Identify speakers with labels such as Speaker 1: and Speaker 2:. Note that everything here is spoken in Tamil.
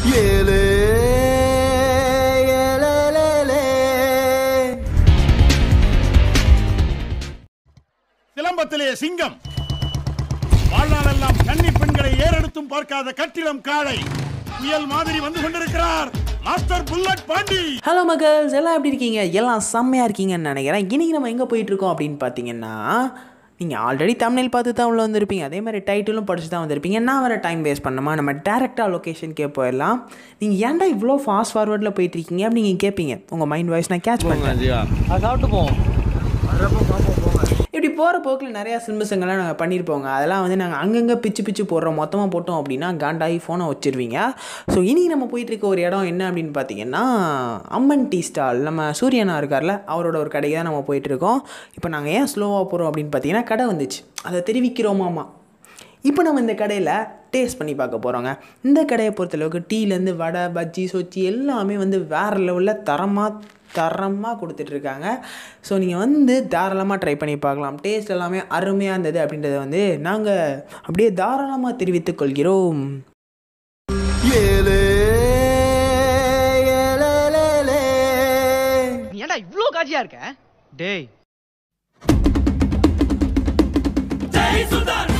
Speaker 1: ஏலே
Speaker 2: சிலம்பத்திலே சிங்கம், வாழ்நாளெல்லாம் கன்னி பெண்களை ஏறெடுத்தும் பார்க்காத கட்டிடம் காளை புயல் மாதிரி வந்து கொண்டிருக்கிறார் மாஸ்டர் புல்லட் பாண்டி.
Speaker 3: ஹலோ மக்கள்ஸ், எல்லாம் எப்படி இருக்கீங்க? எல்லாம் செம்மையாக இருக்கீங்கன்னு நினைக்கிறேன். இன்றைக்கி நம்ம எங்கே போயிட்டுருக்கோம் அப்படின்னு பார்த்தீங்கன்னா, நீங்கள் ஆல்ரெடி தமிழில் பார்த்து தான் உள்ள வந்திருப்பீங்க, அதே மாதிரி டைட்டிலும் படித்து தான் வந்திருப்பீங்க. நான் வேறு டைம் வேஸ்ட் பண்ணணுமா, நம்ம டேரெக்டாக லொக்கேஷனுக்கே போயிடலாம். நீங்கள் ஏன்டா இவ்வளோ ஃபாஸ்ட் ஃபார்வர்டில் போயிட்டுருக்கீங்க அப்படின்னு நீங்கள் கேட்பீங்க. உங்கள் மைண்ட் வாய்ஸ் நான் கேட்ச் பண்ணுறேன்.
Speaker 4: சாப்பிட்டு போவோம்.
Speaker 3: இப்படி போகிற போக்கில் நிறையா சிம்பசங்கள்லாம் நாங்கள் பண்ணியிருப்போங்க. அதெல்லாம் வந்து நாங்கள் அங்கங்கே பிச்சு போடுறோம். மொத்தமாக போட்டோம் அப்படின்னா காண்டாகி ஃபோனை வச்சுருவீங்க. ஸோ இன்றைக்கி நம்ம போயிட்டுருக்க ஒரு இடம் என்ன அப்படின்னு பார்த்தீங்கன்னா, அம்மன் டீ ஸ்டால். நம்ம சூரியனா இருக்கார்ல, அவரோட ஒரு கடைக்கு தான் நம்ம போயிட்டுருக்கோம். இப்போ நாங்கள் ஏன் ஸ்லோவாக போகிறோம் அப்படின்னு பார்த்தீங்கன்னா, கடை வந்துச்சு, அதை தெரிவிக்கிறோமாமா. இப்போ நம்ம இந்த கடையில் டேஸ்ட் பண்ணி பார்க்க போகிறோங்க. இந்த கடையை பொறுத்தளவுக்கு டீலேருந்து வடை, பஜ்ஜி, சொச்சி எல்லாமே வந்து வேறு லெவலில் தரமாக கொடுத்துட்ருக்காங்க. ஸோ நீங்கள் வந்து தாராளமாக ட்ரை பண்ணி பார்க்கலாம். டேஸ்ட் எல்லாமே அருமையாக இருந்தது அப்படின்றத வந்து நாங்கள் அப்படியே தாராளமாக தெரிவித்துக் கொள்கிறோம்.
Speaker 4: நீ ஏன்டா இவ்ளோ காஜியா இருக்க? டேய்
Speaker 2: ஜெய் சுல்தான்.